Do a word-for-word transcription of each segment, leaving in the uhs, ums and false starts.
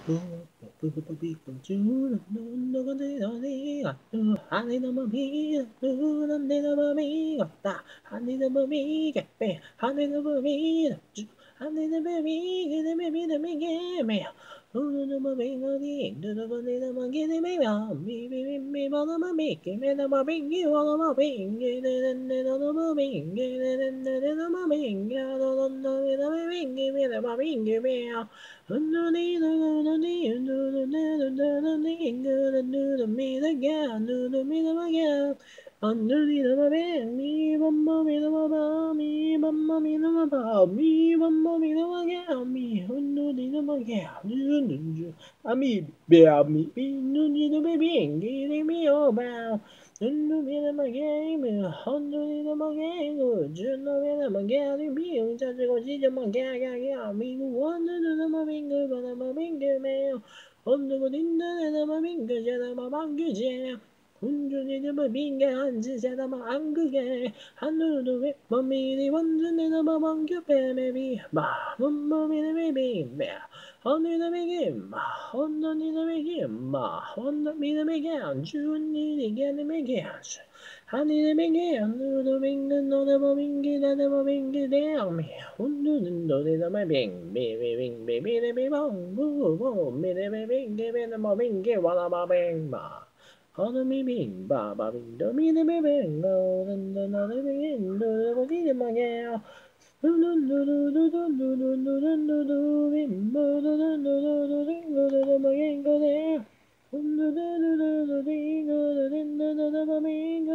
プププピコチューのどこでのりがと羽のまみがとなんでのまみがた羽のまみがぺ羽のまみがちゅ羽のまみがでめみでみげめやうのまみがりどどこでのまげでめやみみみみまのまみけめのまみげわのまみげでででののまみげででででのまみげのののみのまみげめのまみげめやUnderneath the underneath the underneath the me again, under me again. Underneath the bed, me, mamma, me, the mama, me, mamma, me, the mama, me, mamma, me, the again, me, underneath the again. I mean, bear me, be no need to be being, getting me all bound. Under me, the game, underneath the game, you know, I'm getting me, just go see the man, me, wonder the mamingo, but I'm a mingo mail. On the good in the mamingo, Jana Mangu. Hundred of a being hands is at a mangue. Hundred of it, mommy, the ones in the mamangu, maybe. Ma, mamma, maybe. Hundred of a game, hundred of a game, ma, hundred me the began, June, the again, the begans. Honey, the began, the finger, no, the mamingi, the mamingi, down me. Hundred of my bing, baby, bing, baby, the baby, bong, boo, boo, me the baby, give it a mamingi, while I'm a bang, ma. On me bing, ba ba bing, do me the baby, go, then another begin, do the body of my gal. Do do do do do do do do do do do bim, do do do do do do do do do my gang go there. Do do do do do do do do do do do do my bing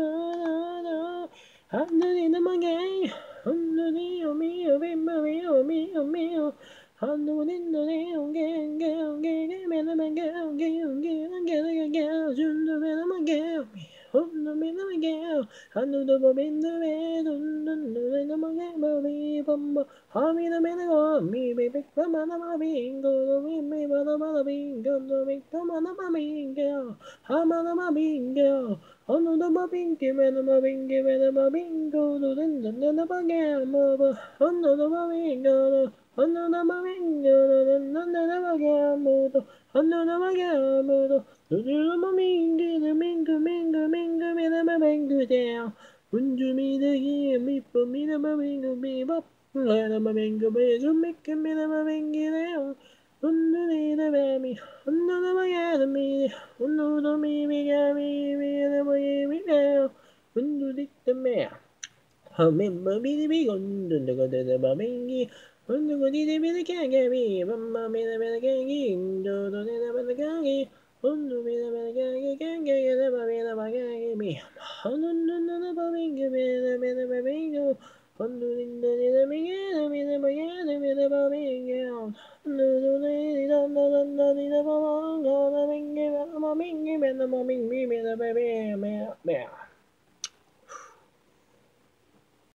go. Under in my gang, under the me, oh me, oh me, oh me, oh me, oh. Under in the gang, gang, gang, gang, man, man, gang, gang, gang, gang, gang, soon the man, my gang, on the man, my gang, under the bob in the bed, under the my gang, baby, bumbo, how me the man go, me, baby, come on, my bingo, me, me, mother, mother, bingo, the big, come on, my bingo, how man, my bingo. Ono the bobbing, give it a bobbing, give it a bobbing, go to the end of a game over. Ono the bobbing, go, ono the bobbing, go to the end of a game over. Ono the game over. To the bobbing, give the mingo, mingo, mingo, with a bobbing down. When you meet the game, me for me the bobbing, be up. Let a bobbing go, be to make a bit of a bobbing down. Under the baby, under the Miami, under the Miami, the Miami now, under the mare. Remember me the big under the good of the baby, under the good of the kangaroo, Mamma made a better gang, do the better gang, under the better gang, can get the baby the baggy, under the baby, give me the better baby. Under the beginning, the beginning, the beginning, the beginning. Under the lady, under the lady, the belong, the mingy, the mingy, the mingy, the baby,